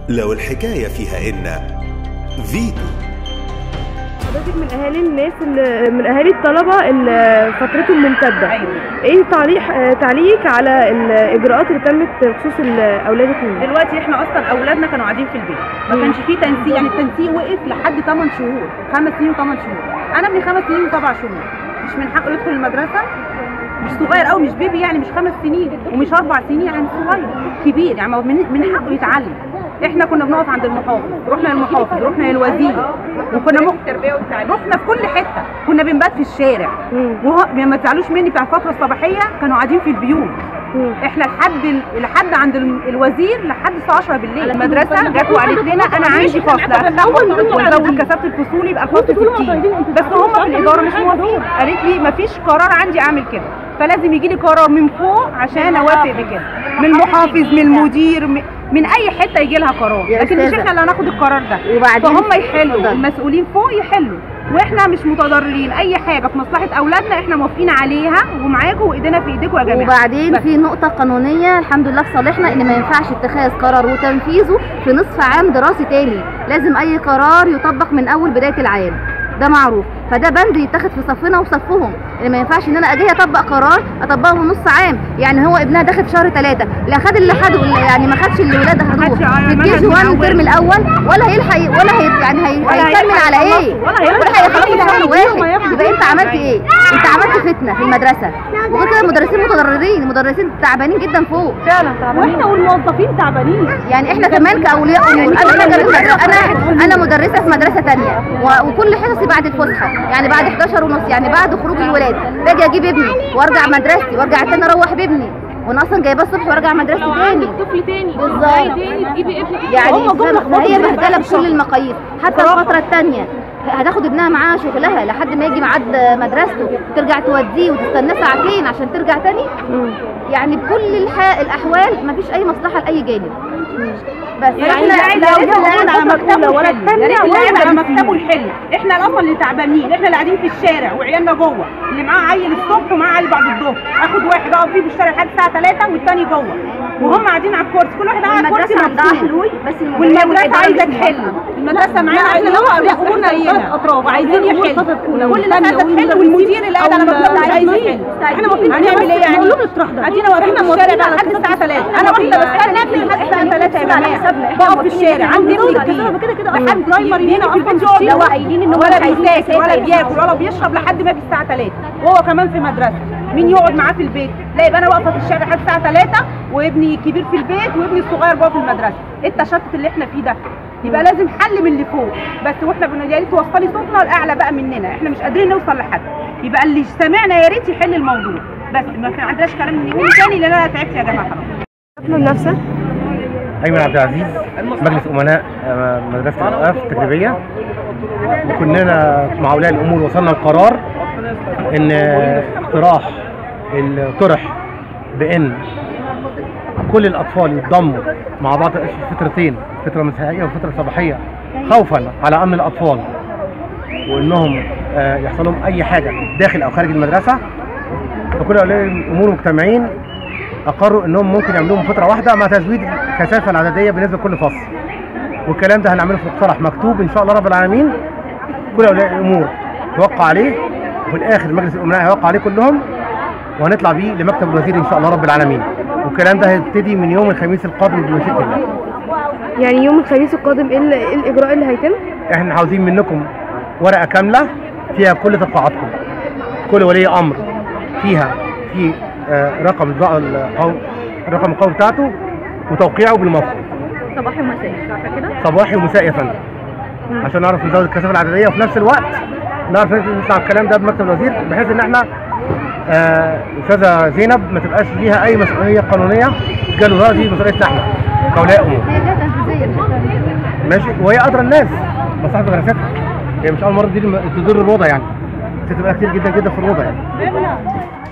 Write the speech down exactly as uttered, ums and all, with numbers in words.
لو الحكاية فيها إن فيتو. حضرتك من اهالي الناس اللي من اهالي الطلبه اللي فترتهم ممتده. أيوة. ايه تعليق تعليقك على الاجراءات اللي تمت بخصوص اولادكم؟ دلوقتي احنا اصلا اولادنا كانوا قاعدين في البيت، ما كانش فيه تنسيق، يعني التنسيق وقف لحد ثمان شهور، خمس سنين وثمان شهور. انا ابني خمس سنين وسبع شهور، مش من حقه يدخل المدرسه؟ مش صغير قوي، مش بيبي يعني، مش خمس سنين ومش اربع سنين، يعني صغير كبير، يعني من من حقه يتعلم. احنا كنا بنقف عند المحافظ، رحنا للمحافظ، رحنا للوزير، وكنا ممكن التربيه والتعليم، رحنا في كل حته، كنا بنبات في الشارع. وهو ما تزعلوش مني، بتاع الفتره الصباحيه كانوا قاعدين في البيوت. احنا لحد لحد عند الوزير لحد الساعه عشرة بالليل. المدرسه جت وقالت لنا انا عندي فصل وازود كثافه الفصول يبقى الفصل ستين، بس هم في الاداره مش موافقين. قالت لي ما فيش قرار عندي اعمل كده، فلازم يجي لي قرار من فوق عشان اوافق بكده، من المحافظ، من المدير، من اي حته يجي لها قرار، لكن مش احنا اللي هناخد القرار ده. فهم يحلوا، المسؤولين فوق يحلوا، واحنا مش متضررين. اي حاجه في مصلحه اولادنا احنا موافقين عليها ومعاكم وايدينا في ايديكم يا جماعه. وبعدين بس في نقطه قانونيه الحمد لله في صالحنا، ان ما ينفعش اتخاذ قرار وتنفيذه في نصف عام دراسي تاني، لازم اي قرار يطبق من اول بدايه العام، ده معروف. فده بند يتاخد في صفنا وصفهم، ان ما ينفعش ان انا اجي اطبق قرار اطبقه من نص عام. يعني هو ابنها داخل في شهر ثلاثة، لا خد اللي خده، يعني ما خدش اللي ولاده خدوه في الكي جي واحد الترم الاول، ولا هيلحق ولا هي يعني هيكمل على ايه، ولا هيخلص في شهر واحد. يبقى انت عملت ايه؟ انت عملت فتنه في المدرسه، وغير كده المدرسين متضررين، المدرسين تعبانين جدا فوق فعلا، تعبانين، واحنا والموظفين تعبانين. يعني احنا كمان كاولياء امور، انا انا انا مدرسه في مدرسه ثانيه، وكل حصصي بعد الفسحه، يعني بعد حداشر ونص، يعني بعد خروج الولاد باجي اجيب ابني وارجع مدرستي وارجع تاني اروح بابني، وانا اصلا جايباه الصبح وارجع مدرستي تاني. طفل تاني بالظبط، تاني تجيبي ابنك، يعني هي بهدله بكل المقاييس. حتى الفتره الثانيه هتاخد ابنها معاها شغلها لحد ما يجي ميعاد مدرسته، ترجع توديه وتستناه ساعتين عشان ترجع تاني. يعني بكل الاحوال مفيش اي مصلحه لاي جانب. بس يعني احنا قاعد على مكتبه ولا الثانيه ولا على مكتبه الحلو. احنا اصلا اللي تعبانين، احنا اللي قاعدين في الشارع وعيالنا جوه، اللي معاه عيل الصبح ومعاه عيل بعد الظهر، اخد واحد اقف فيه في الشارع لحد الساعه ثلاثة والثاني جوه، وهم قاعدين على الكرسي، كل واحد قاعد على الكرسي مفصول. والمدرسه عايزه تحل، المدرسه معانا عايزه نوقف امورنا هنا اطراف، وعايزين يحلوا، كل الناس عايزه تحل، والمدير اللي قاعد على مكتبه مش عايز يحل. احنا واقفين هنعمل ايه يعني؟ ادينا واقفين في الشارع لحد الساعه ثلاثة، انا واحده بستنى ابني لحد الساعه ثلاثة يا جماعه، بقف في الشارع عندي ابني كبير كده كده لحد برايمري هنا في البيت، لو قايلين ان هو ولا بيذاكر ولا بياكل ولا بيشرب لحد ما في الساعه ثلاثة، وهو كمان في مدرسه. مين يقعد معاه في البيت؟ لا، يبقى انا واقفه في الشارع لحد الساعه ثلاثة وابني كبير في البيت وابني الصغير جوه في المدرسه. ايه التشتت اللي احنا فيه ده؟ يبقى لازم حل من اللي فوق بس، واحنا بنقول يا ريت توصلي صوتنا الاعلى بقى مننا، احنا مش قادرين نوصل لحد. يبقى اللي سمعنا يا ريت يحل الموضوع، بس ما كان عندناش كلام نقول تاني لان انا تعبت يا جماعه. من نفسك ايمن عبد العزيز، مجلس امناء مدرسه الاوقاف التجريبيه. وكنا مع اولياء الامور وصلنا لقرار ان اقتراح الطرح بان كل الاطفال يتضموا مع بعض في فترتين، فتره مسائيه وفتره صباحيه، خوفا على امن الاطفال وانهم يحصل لهم اي حاجه داخل او خارج المدرسه. فكل اولياء الامور مجتمعين اقروا انهم ممكن يعملوهم فتره واحده مع تزويد الكثافه العدديه بالنسبه لكل فصل. والكلام ده هنعمله في مقترح مكتوب ان شاء الله رب العالمين، كل اولياء الامور توقع عليه، وفي الاخر مجلس الامناء هيوقع عليه كلهم، وهنطلع بيه لمكتب الوزير ان شاء الله رب العالمين. والكلام ده هيبتدي من يوم الخميس القادم بمشيئه الله. يعني يوم الخميس القادم ايه الاجراء اللي هيتم؟ احنا عاوزين منكم ورقه كامله فيها كل توقعاتكم، كل ولي امر فيها في آه رقم الرقم القومي بتاعته وتوقيعه بالموقع صباحي ومسائي، صح كده؟ صباحي ومسائي يا فندم، عشان نعرف نزود الكثافه العدديه وفي نفس الوقت نعرف نطلع الكلام ده بمكتب الوزير، بحيث ان احنا استاذه زينب ما تبقاش ليها اي مسؤوليه قانونيه تجاهل رأي، دي مسؤوليتنا احنا كاولياء امور. هي جهه تنفيذيه ماشي، وهي ادرى الناس مصلحه مدرستها، هي مش اول مره دي تضر الوضع، يعني بتبقى كتير جدا جدا في الوضع يعني.